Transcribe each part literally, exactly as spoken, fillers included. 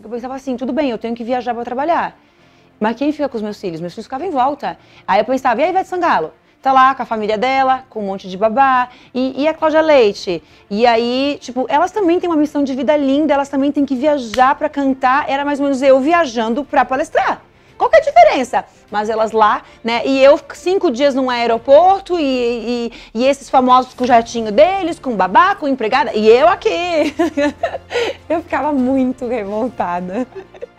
eu pensava assim, tudo bem, eu tenho que viajar para trabalhar. Mas quem fica com os meus filhos? Meus filhos ficavam em volta. Aí eu pensava, e a Ivete Sangalo? Tá lá com a família dela, com um monte de babá, e, e a Cláudia Leite. E aí, tipo, elas também têm uma missão de vida linda, elas também têm que viajar pra cantar. Era mais ou menos eu viajando pra palestrar. Qual que é a diferença? Mas elas lá, né, e eu cinco dias num aeroporto, e, e, e esses famosos com o jatinho deles, com babá, com empregada, e eu aqui. Eu ficava muito revoltada.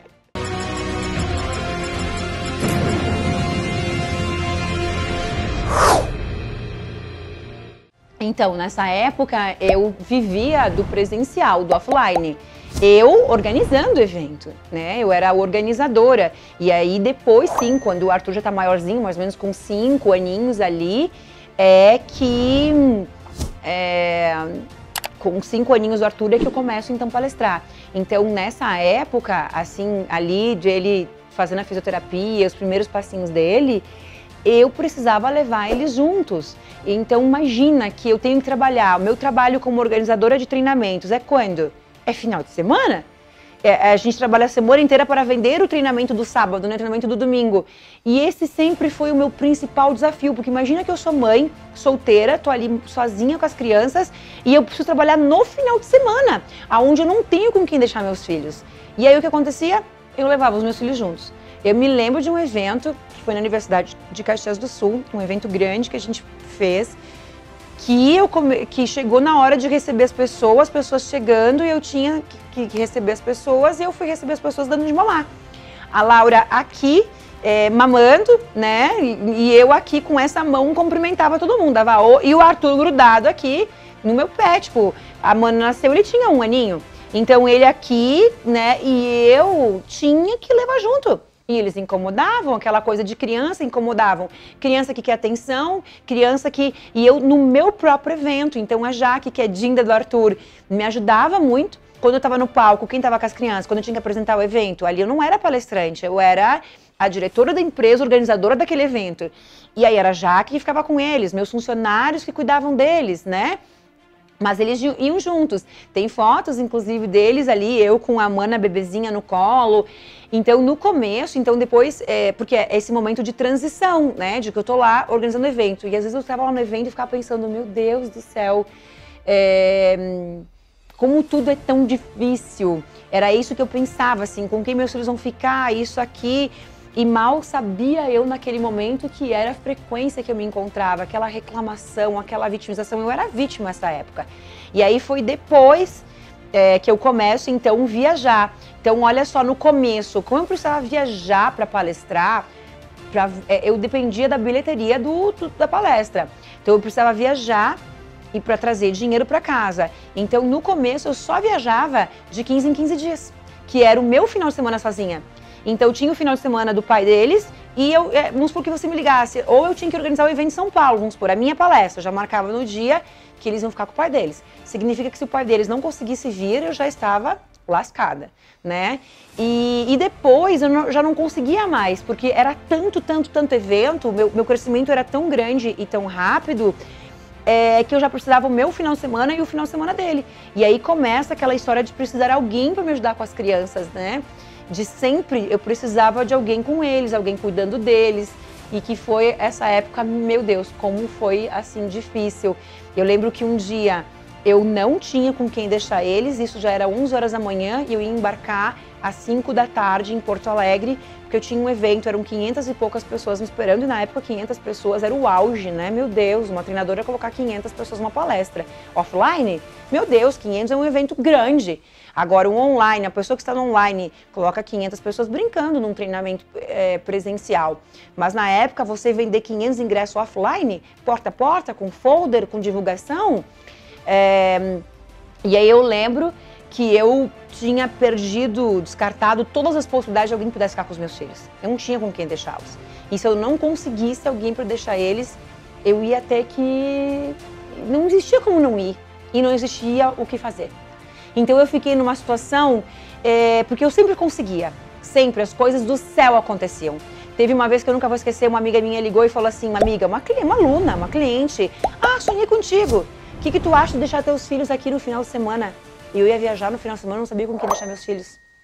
Então, nessa época, eu vivia do presencial, do offline. Eu organizando o evento, né? Eu era a organizadora. E aí, depois, sim, quando o Arthur já tá maiorzinho, mais ou menos com cinco aninhos ali, é que... É, com cinco aninhos do Arthur é que eu começo, então, a palestrar. Então, nessa época, assim, ali, de ele fazendo a fisioterapia, os primeiros passinhos dele, eu precisava levar eles juntos. Então imagina que eu tenho que trabalhar, o meu trabalho como organizadora de treinamentos é quando? É final de semana? É, a gente trabalha a semana inteira para vender o treinamento do sábado, né, o treinamento do domingo. E esse sempre foi o meu principal desafio, porque imagina que eu sou mãe, solteira, tô ali sozinha com as crianças e eu preciso trabalhar no final de semana, aonde eu não tenho com quem deixar meus filhos. E aí o que acontecia? Eu levava os meus filhos juntos. Eu me lembro de um evento que foi na Universidade de Caxias do Sul, um evento grande que a gente fez, que, eu come... que chegou na hora de receber as pessoas, as pessoas chegando e eu tinha que, que receber as pessoas e eu fui receber as pessoas dando de mamar. A Laura aqui, é, mamando, né, e, e eu aqui com essa mão cumprimentava todo mundo, dava o... e o Arthur grudado aqui no meu pé, tipo, a Mana nasceu, ele tinha um aninho, então ele aqui, né, e eu tinha que levar junto. E eles incomodavam, aquela coisa de criança incomodavam. Criança que quer atenção, criança que... E eu no meu próprio evento, então a Jaque, que é Dinda do Arthur, me ajudava muito. Quando eu estava no palco, quem estava com as crianças, quando eu tinha que apresentar o evento, ali eu não era palestrante, eu era a diretora da empresa, organizadora daquele evento. E aí era a Jaque que ficava com eles, meus funcionários que cuidavam deles, né? Mas eles iam juntos. Tem fotos, inclusive, deles ali, eu com a Mana bebezinha no colo. Então, no começo, então depois, é, porque é esse momento de transição, né? De que eu tô lá organizando o evento. E às vezes eu estava lá no evento e ficava pensando, meu Deus do céu, é, como tudo é tão difícil. Era isso que eu pensava, assim, com quem meus filhos vão ficar, isso aqui. E mal sabia eu naquele momento que era a frequência que eu me encontrava, aquela reclamação, aquela vitimização. Eu era vítima nessa época. E aí foi depois é, que eu começo, então, viajar. Então, olha só, no começo, como eu precisava viajar para palestrar, pra, é, eu dependia da bilheteria do, do, da palestra. Então, eu precisava viajar e para trazer dinheiro para casa. Então, no começo, eu só viajava de quinze em quinze dias, que era o meu final de semana sozinha. Então, eu tinha o final de semana do pai deles e eu, é, vamos supor que você me ligasse, ou eu tinha que organizar o evento em São Paulo, vamos supor, a minha palestra, eu já marcava no dia que eles iam ficar com o pai deles. Significa que se o pai deles não conseguisse vir, eu já estava lascada, né? E, e depois eu não, já não conseguia mais, porque era tanto, tanto, tanto evento, meu, meu crescimento era tão grande e tão rápido, é, que eu já precisava o meu final de semana e o final de semana dele. E aí começa aquela história de precisar de alguém para me ajudar com as crianças, né? De sempre eu precisava de alguém com eles, alguém cuidando deles, e que foi essa época, meu Deus, como foi assim difícil. Eu lembro que um dia eu não tinha com quem deixar eles, isso já era onze horas da manhã e eu ia embarcar às cinco da tarde em Porto Alegre, porque eu tinha um evento, eram quinhentas e poucas pessoas me esperando e na época quinhentas pessoas era o auge, né? Meu Deus, uma treinadora colocar quinhentas pessoas numa palestra. Offline? Meu Deus, quinhentos é um evento grande. Agora, o online, a pessoa que está no online coloca quinhentas pessoas brincando num treinamento é, presencial. Mas na época, você vender quinhentos ingressos offline, porta a porta, com folder, com divulgação. É, e aí eu lembro que eu tinha perdido, descartado todas as possibilidades de alguém que pudesse ficar com os meus filhos. Eu não tinha com quem deixá-los. E se eu não conseguisse alguém para deixar eles, eu ia ter que... Não existia como não ir. E não existia o que fazer. Então eu fiquei numa situação, é, porque eu sempre conseguia, sempre, as coisas do céu aconteciam. Teve uma vez que eu nunca vou esquecer, uma amiga minha ligou e falou assim, uma amiga, uma, uma aluna, uma cliente, ah, sonhei contigo, o que, que tu acha de deixar teus filhos aqui no final de semana? E eu ia viajar no final de semana, não sabia com quem deixar meus filhos.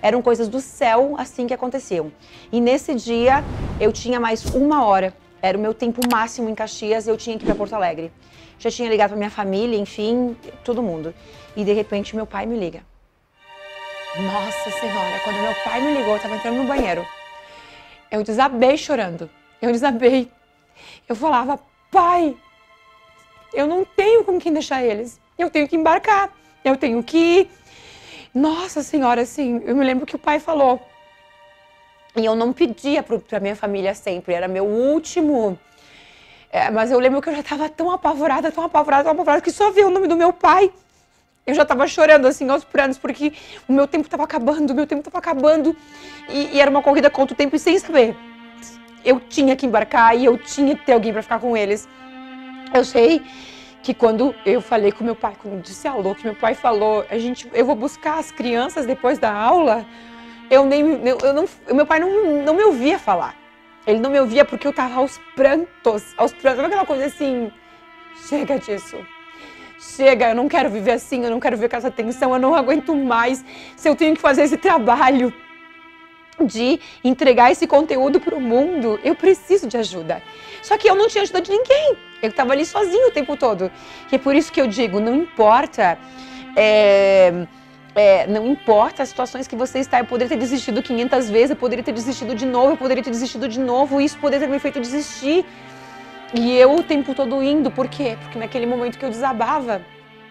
Eram coisas do céu assim que aconteciam. E nesse dia eu tinha mais uma hora. Era o meu tempo máximo em Caxias e eu tinha que ir para Porto Alegre. Já tinha ligado para minha família, enfim, todo mundo. E de repente meu pai me liga. Nossa Senhora, quando meu pai me ligou, eu estava entrando no banheiro. Eu desabei chorando. Eu desabei. Eu falava, pai, eu não tenho com quem deixar eles. Eu tenho que embarcar. Eu tenho que ir. Nossa Senhora, assim, eu me lembro que o pai falou. E eu não pedia para minha família sempre. Era meu último... É, mas eu lembro que eu já estava tão apavorada, tão apavorada, tão apavorada, que só ver o nome do meu pai. Eu já estava chorando, assim, aos prantos, porque o meu tempo estava acabando, o meu tempo estava acabando. E, e era uma corrida contra o tempo e sem saber. Eu tinha que embarcar e eu tinha que ter alguém para ficar com eles. Eu sei que quando eu falei com meu pai, quando eu disse alô, que meu pai falou, a gente, eu vou buscar as crianças depois da aula, eu nem, eu, eu não, meu pai não, não me ouvia falar. Ele não me ouvia porque eu tava aos prantos, aos prantos, sabe aquela coisa assim, chega disso. Chega, eu não quero viver assim, eu não quero viver com essa tensão, eu não aguento mais. Se eu tenho que fazer esse trabalho de entregar esse conteúdo para o mundo, eu preciso de ajuda. Só que eu não tinha ajuda de ninguém. Eu estava ali sozinho o tempo todo. E é por isso que eu digo, não importa... É... É, não importa as situações que você está, eu poderia ter desistido quinhentas vezes, eu poderia ter desistido de novo, eu poderia ter desistido de novo, e isso poderia ter me feito desistir. E eu o tempo todo indo, por quê? Porque naquele momento que eu desabava,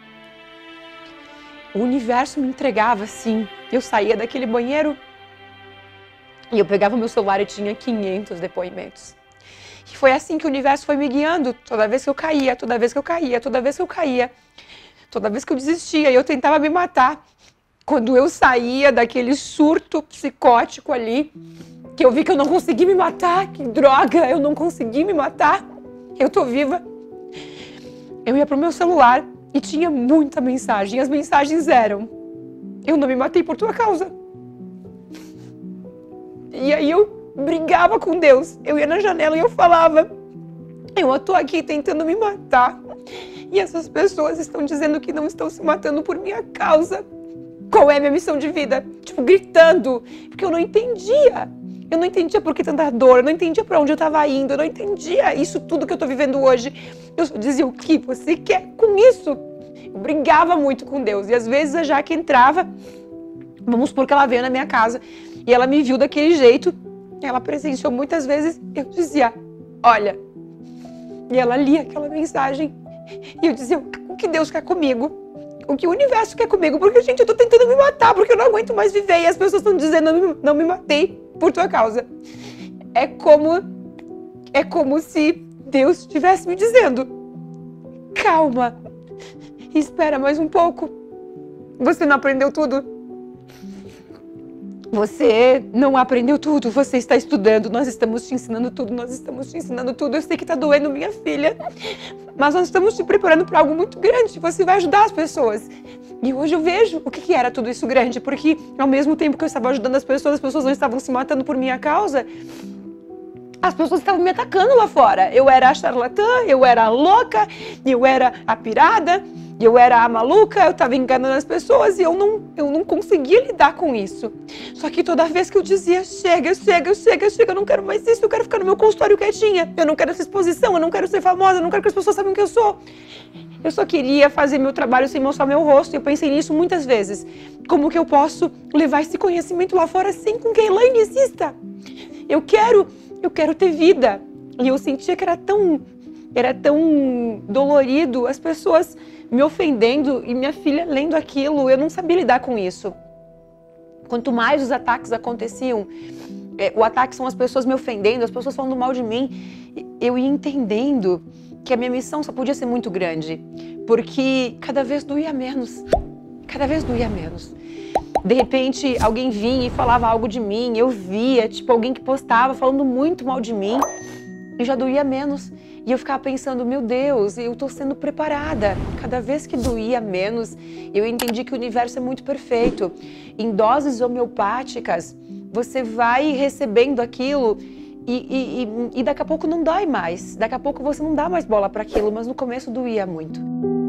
o universo me entregava assim. Eu saía daquele banheiro e eu pegava o meu celular e tinha quinhentos depoimentos. E foi assim que o universo foi me guiando, toda vez que eu caía, toda vez que eu caía, toda vez que eu caía, toda vez que eu desistia e eu tentava me matar. Quando eu saía daquele surto psicótico ali, que eu vi que eu não consegui me matar, que droga, eu não consegui me matar, eu tô viva. Eu ia pro meu celular e tinha muita mensagem. E as mensagens eram, eu não me matei por tua causa. E aí eu brigava com Deus. Eu ia na janela e eu falava, eu tô aqui tentando me matar. E essas pessoas estão dizendo que não estão se matando por minha causa. Qual é a minha missão de vida? Tipo, gritando. Porque eu não entendia. Eu não entendia por que tanta dor. Eu não entendia pra onde eu tava indo. Eu não entendia isso tudo que eu tô vivendo hoje. Eu só dizia, o que você quer com isso? Eu brigava muito com Deus. E às vezes a Jaque entrava, vamos supor que ela veio na minha casa, e ela me viu daquele jeito. Ela presenciou muitas vezes. Eu dizia, olha. E ela lia aquela mensagem. E eu dizia, o que Deus quer comigo? O que o universo quer comigo? Porque, gente, eu tô tentando me matar, porque eu não aguento mais viver. E as pessoas estão dizendo, não me, não me matei por tua causa. É como, é como se Deus estivesse me dizendo, calma, espera mais um pouco. Você não aprendeu tudo? Você não aprendeu tudo, você está estudando, nós estamos te ensinando tudo, nós estamos te ensinando tudo. Eu sei que está doendo, minha filha, mas nós estamos te preparando para algo muito grande. Você vai ajudar as pessoas. E hoje eu vejo o que, que era tudo isso grande, porque ao mesmo tempo que eu estava ajudando as pessoas, as pessoas não estavam se matando por minha causa. As pessoas estavam me atacando lá fora. Eu era a charlatã, eu era a louca, eu era a pirada, eu era a maluca, eu estava enganando as pessoas e eu não, eu não conseguia lidar com isso. Só que toda vez que eu dizia, chega, chega, chega, chega, eu não quero mais isso, eu quero ficar no meu consultório quietinha, eu não quero essa exposição, eu não quero ser famosa, eu não quero que as pessoas saibam quem eu sou. Eu só queria fazer meu trabalho sem mostrar meu rosto. Eu pensei nisso muitas vezes. Como que eu posso levar esse conhecimento lá fora sem com que a Elaine exista? Eu quero, eu quero ter vida. E eu sentia que era tão, era tão dolorido, as pessoas me ofendendo e minha filha lendo aquilo. Eu não sabia lidar com isso. Quanto mais os ataques aconteciam, é, o ataque são as pessoas me ofendendo, as pessoas falando mal de mim, eu ia entendendo que a minha missão só podia ser muito grande, porque cada vez doía menos, cada vez doía menos. De repente, alguém vinha e falava algo de mim, eu via, tipo, alguém que postava falando muito mal de mim, e já doía menos. E eu ficava pensando, meu Deus, eu tô sendo preparada. Cada vez que doía menos, eu entendi que o universo é muito perfeito. Em doses homeopáticas, você vai recebendo aquilo e, e, e, e daqui a pouco não dói mais. Daqui a pouco você não dá mais bola para aquilo, mas no começo doía muito.